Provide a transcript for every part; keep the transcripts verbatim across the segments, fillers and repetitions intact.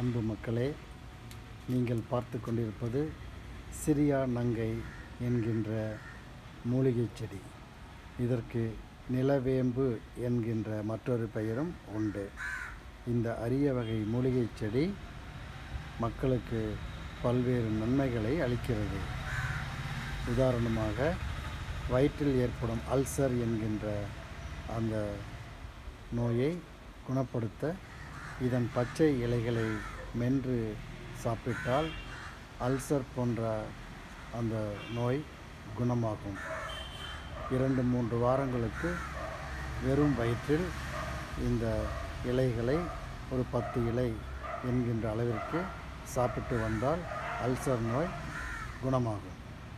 அன்பு மக்களே, நீங்கள் பார்த்து கொண்டிருப்பது சிரியா நங்கை என்கின்ற மூலிகை செடி. இதற்கு நிலவேம்பு என்கின்ற மற்றொரு பெயரும் உண்டு. இந்த அரிய வகை மூலிகை செடி மக்களுக்கு பல்வேறு நன்மைகளை அளிக்கிறது. உதாரணமாக, வயிற்றில் ஏற்படும் அல்சர் என்கின்ற அந்த நோயை குணப்படுத்த இதன் பச்சை இலைகளை மென்று சாப்பிட்டால் அல்சர் போன்ற அந்த நோய் குணமாகும். இரண்டு மூன்று வாரங்களுக்கு வெறும் வயிற்றில் இந்த இலைகளை ஒரு பத்து இலை என்கின்ற அளவிற்கு சாப்பிட்டு வந்தால் அல்சர் நோய் குணமாகும்.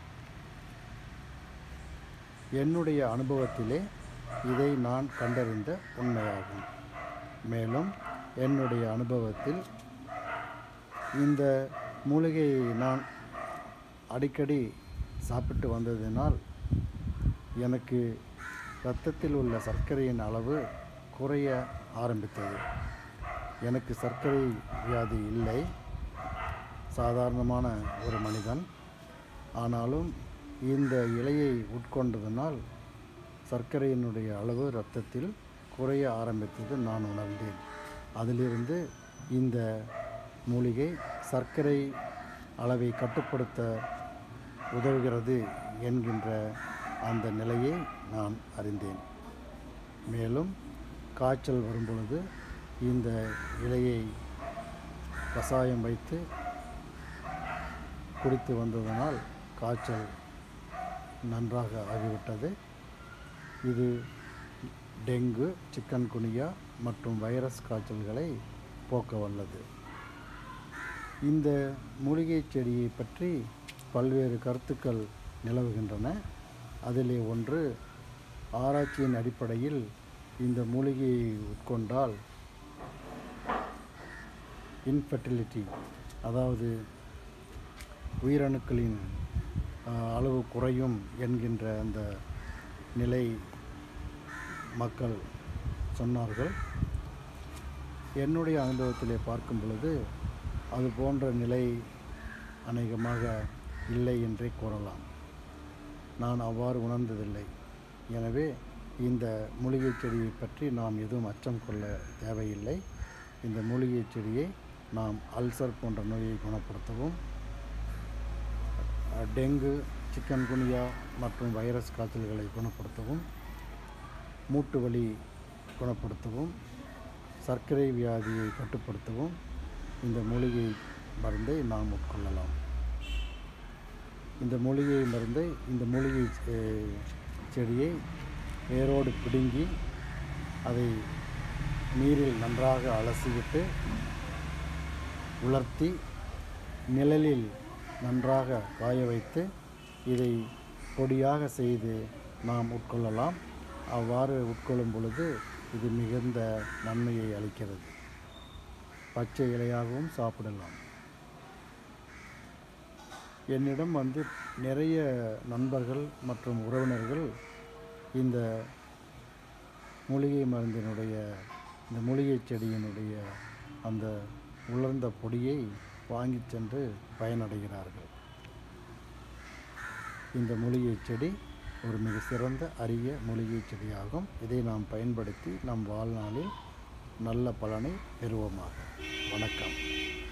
என்னுடைய அனுபவத்திலே இதை நான் கண்டறிந்த உண்மையாகும். மேலும் என்னுடைய அனுபவத்தில் இந்த மூலிகையை நான் அடிக்கடி சாப்பிட்டு வந்ததினால் எனக்கு இரத்தத்தில் உள்ள சர்க்கரையின் அளவு குறைய ஆரம்பித்தது. எனக்கு சர்க்கரை வியாதி இல்லை, சாதாரணமான ஒரு மனிதன். ஆனாலும் இந்த இலையை உட்கொண்டதனால் சர்க்கரையினுடைய அளவு இரத்தத்தில் குறைய ஆரம்பித்தது நான் உணர்ந்தேன். அதிலிருந்து இந்த மூலிகை சர்க்கரை அளவை கட்டுப்படுத்த உதவுகிறது என்கின்ற அந்த நிலையை நான் அறிந்தேன். மேலும் காய்ச்சல் வரும்பொழுது இந்த இலையை கஷாயம் வைத்து குடித்து வந்ததனால் காய்ச்சல் நன்றாக ஆகிவிட்டது. இது டெங்கு, சிக்கன்குனியா மற்றும் வைரஸ் காய்ச்சல்களை போக்க வல்லது. இந்த மூலிகை செடியை பற்றி பல்வேறு கருத்துக்கள் நிலவுகின்றன. அதிலே ஒன்று, ஆராய்ச்சியின் அடிப்படையில் இந்த மூலிகையை உட்கொண்டால் இன்ஃபெர்டிலிட்டி, அதாவது உயிரணுக்களின் அளவு குறையும் என்கின்ற அந்த நிலை மக்கள் சொன்னார்கள். என்னுடைய அனுபவத்திலே பார்க்கும் பொழுது அது போன்ற நிலை அநேகமாக இல்லை என்றே கூறலாம். நான் அவ்வாறு உணர்ந்ததில்லை. எனவே இந்த மூலிகை செடியை பற்றி நாம் எதுவும் அச்சம் கொள்ள தேவையில்லை. இந்த மூலிகை செடியை நாம் அல்சர் போன்ற நோயை குணப்படுத்தவும், டெங்கு, சிக்கன்குனியா மற்றும் வைரஸ் காய்ச்சல்களை குணப்படுத்தவும், மூட்டு வலி குணப்படுத்தவும், சர்க்கரை வியாதியை கட்டுப்படுத்தவும் இந்த மூலிகை மருந்தை நாம் உட்கொள்ளலாம். இந்த மூலிகை மருந்தை இந்த மூலிகை செடியை வேரோடு பிடுங்கி அதை நீரில் நன்றாக அலசிவிட்டு உலர்த்தி நிழலில் நன்றாக காய வைத்து இதை பொடியாக செய்து நாம் உட்கொள்ளலாம். அவ்வாறு உட்கொள்ளும் பொழுது இது மிகுந்த நன்மையை அளிக்கிறது. பச்சை இலையாகவும் சாப்பிடலாம். என்னிடம் வந்து நிறைய நண்பர்கள் மற்றும் உறவினர்கள் இந்த மூலிகை மருந்தினுடைய இந்த மூலிகை செடியினுடைய அந்த உலர்ந்த பொடியை வாங்கி சென்று பயனடைகிறார்கள். இந்த மூலிகை செடி ஒரு மிக சிறந்த அரிய மூலிகை செடியாகும். இதை நாம் பயன்படுத்தி நம் வாழ்நாளில் நல்ல பலனை பெறுவோமாக. வணக்கம்.